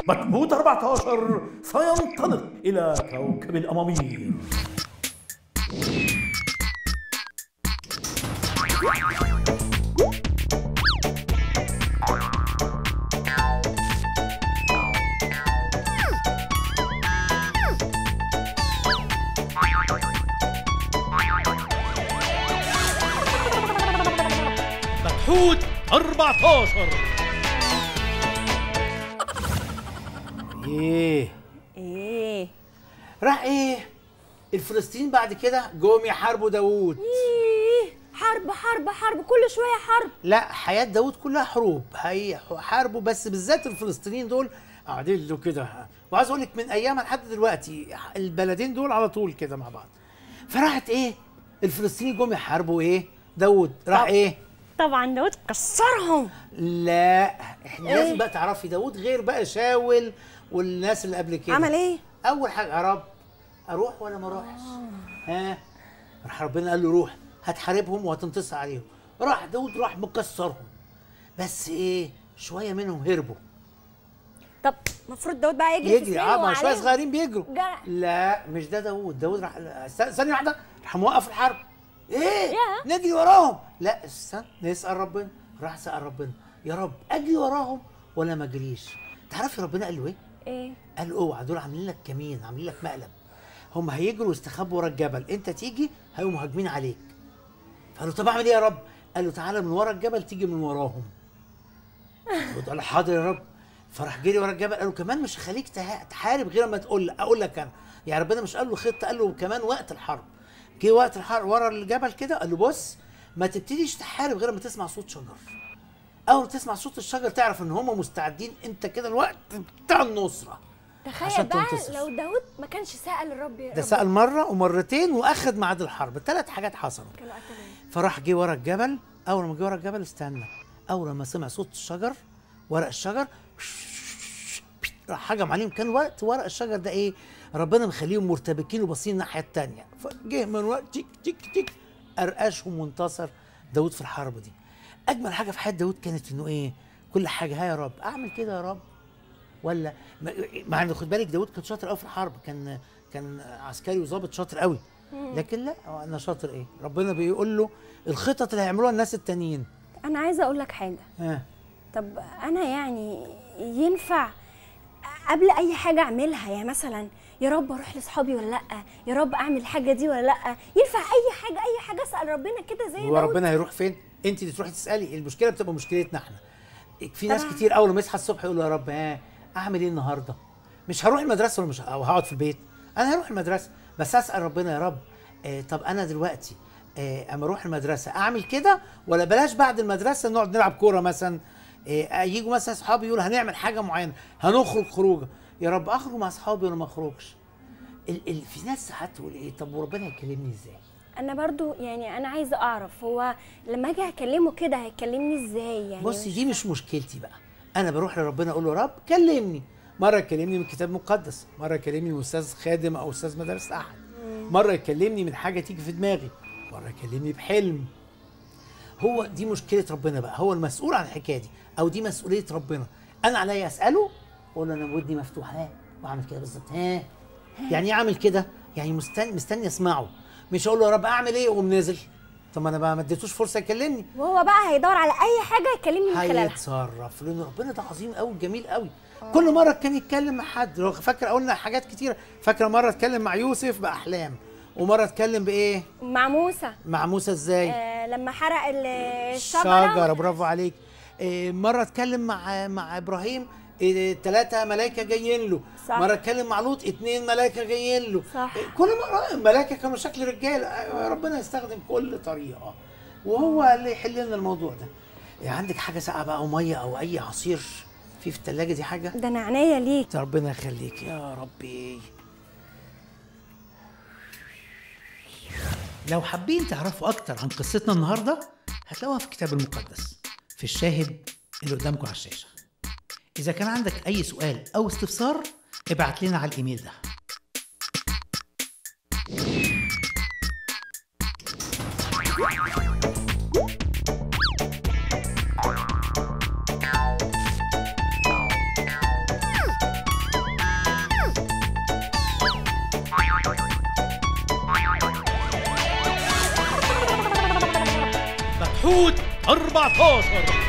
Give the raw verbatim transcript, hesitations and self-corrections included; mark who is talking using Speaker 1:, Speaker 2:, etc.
Speaker 1: مجهود أربعة عشر سينطلق إلى كوكب الأمامير. مجهود أربعة عشر.
Speaker 2: ايه
Speaker 3: ايه
Speaker 2: راح ايه الفلسطينيين بعد كده جم يحاربوا داوود.
Speaker 3: ايه حرب حرب حرب كل شويه حرب.
Speaker 2: لا، حياة داوود كلها حروب، هيحاربوا، بس بالذات الفلسطينيين دول قاعدين له كده. وعايز اقول لك من ايامها لحد دلوقتي البلدين دول على طول كده مع بعض. فراحت ايه الفلسطينيين جم يحاربوا ايه داوود. راح
Speaker 3: طب.
Speaker 2: ايه
Speaker 3: طبعا داوود كسرهم.
Speaker 2: لا احنا
Speaker 3: إيه؟
Speaker 2: لازم بقى تعرفي داوود غير بقى شاول والناس اللي قبل كده.
Speaker 3: عمل ايه؟
Speaker 2: اول حاجه يا رب اروح ولا ما اروحش؟ ها راح ربنا قال له روح هتحاربهم وهتنتصر عليهم. راح داوود راح مكسرهم، بس ايه شويه منهم هربوا.
Speaker 3: طب المفروض داوود بقى يجري
Speaker 2: يجري اه ما شويه صغيرين بيجروا.
Speaker 3: جرى.
Speaker 2: لا مش ده داوود. داوود راح ثانيه واحده راح موقف الحرب. ايه
Speaker 3: يا.
Speaker 2: نجري وراهم؟ لا استنى نسال ربنا. راح سال ربنا يا رب اجري وراهم ولا ما اجريش؟ تعرفي ربنا قال له ايه؟
Speaker 3: ايه؟
Speaker 2: قال له اوعى دول عاملين لك كمين، عاملين لك مقلب، هم هيجروا ويستخبوا ورا الجبل، انت تيجي هيقوموا مهاجمين عليك. فقال له طب اعمل ايه يا رب؟ قال له تعالى من ورا الجبل تيجي من وراهم. قال له حاضر يا رب. فراح جري ورا الجبل. قال له كمان مش هخليك تحارب غير ما تقول اقول لك انا. يعني ربنا مش قال له خطه، قال له كمان وقت الحرب. جه وقت الحرب ورا الجبل كده قال له بص ما تبتديش تحارب غير ما تسمع صوت شجر. اول ما تسمع صوت الشجر تعرف ان هم مستعدين، انت كده الوقت بتاع النصره.
Speaker 3: تخيل بقى لو داوود ما كانش سأل الرب يا
Speaker 2: ده
Speaker 3: رب.
Speaker 2: سأل مرة ومرتين وأخد ميعاد الحرب، ثلاث حاجات حصلوا.
Speaker 3: كانوا قتلوه.
Speaker 2: فراح جه ورا الجبل. أول ما جه ورا الجبل استنى، أول ما سمع صوت الشجر ورق الشجر راح هجم عليهم. كان وقت ورق الشجر ده إيه؟ ربنا مخليهم مرتبكين وباصين الناحية التانية. فجه من وقت تيك تيك تيك قرقشهم وانتصر داوود في الحرب دي. أجمل حاجة في حياة داوود كانت إنه إيه؟ كل حاجة ها يا رب أعمل كده يا رب ولا مع ان خد بالك داوود كان شاطر قوي في الحرب، كان كان عسكري وظابط شاطر قوي، لكن لا انا شاطر ايه؟ ربنا بيقول له الخطط اللي هيعملوها الناس التانيين.
Speaker 3: انا عايزه اقول لك حاجه.
Speaker 2: ها
Speaker 3: طب انا يعني ينفع قبل اي حاجه اعملها، يعني مثلا يا رب اروح لاصحابي ولا لا؟ يا رب اعمل الحاجه دي ولا لا؟ ينفع اي حاجه اي حاجه اسال ربنا كده زي
Speaker 2: هو ربنا هيروح فين؟ انت اللي تروحي تسالي. المشكله بتبقى مشكلتنا احنا. في ناس كتير اول ما يصحى الصبح يقول يا رب ها اعمل ايه النهارده؟ مش هروح المدرسه ولا مش او هقعد في البيت؟ انا هروح المدرسه، بس اسال ربنا يا رب آه طب انا دلوقتي آه اما اروح المدرسه اعمل كده ولا بلاش بعد المدرسه نقعد نلعب كوره مثلا؟ آه يجوا مثلا اصحابي يقولوا هنعمل حاجه معينه، هنخرج خروجه، يا رب اخرج مع اصحابي ولا ما اخرجش؟ ال ال في ناس ساعات تقول ايه طب وربنا يكلمني ازاي؟
Speaker 3: انا برضو يعني انا عايزه اعرف هو لما اجي اكلمه كده هيكلمني ازاي؟ يعني
Speaker 2: بصي دي مش مشكلتي بقى. انا بروح لربنا اقول له يا رب كلمني. مره يكلمني من كتاب مقدس، مره يكلمني من استاذ خادم او استاذ مدرسه احد، مره يكلمني من حاجه تيجي في دماغي، مره يكلمني بحلم. هو دي مشكله ربنا بقى، هو المسؤول عن الحكايه دي، او دي مسؤوليه ربنا. انا عليا اساله واقول له انا ودني مفتوحه ها واعمل كده بالظبط ها. يعني ايه اعمل كده؟ يعني مستني مستني اسمعه، مش اقول له يا رب اعمل ايه واقوم نازل. طب ما انا بقى ما اديتوش فرصه يكلمني.
Speaker 3: وهو بقى هيدور على اي حاجه يكلمني من خلالها.
Speaker 2: هيتصرف لان ربنا ده عظيم قوي جميل قوي. كل مره كان يتكلم مع حد. لو فاكره قلنا حاجات كتيره. فاكره مره اتكلم مع يوسف باحلام، ومره اتكلم بايه؟
Speaker 3: مع موسى.
Speaker 2: مع موسى ازاي؟
Speaker 3: آه لما حرق الشجره.
Speaker 2: شجره برافو عليك. آه مره اتكلم مع مع ابراهيم ثلاثة ملائكة جايين له.
Speaker 3: صح.
Speaker 2: مرة اتكلم مع لوط اتنين ملائكة جايين له.
Speaker 3: صح.
Speaker 2: كل مرة الملائكة كانوا شكل رجال. ربنا يستخدم كل طريقة وهو اللي يحل لنا الموضوع ده. يعني عندك حاجة ساقعة بقى او مية او اي عصير في في الثلاجة دي حاجة؟
Speaker 3: ده انا عينيا ليك.
Speaker 2: ربنا يخليك يا ربي. لو حابين تعرفوا اكتر عن قصتنا النهارده هتلاقوها في الكتاب المقدس في الشاهد اللي قدامكم على الشاشة. إذا كان عندك أي سؤال أو استفسار ابعت لنا على الإيميل ده.
Speaker 1: توت أربعتاشر.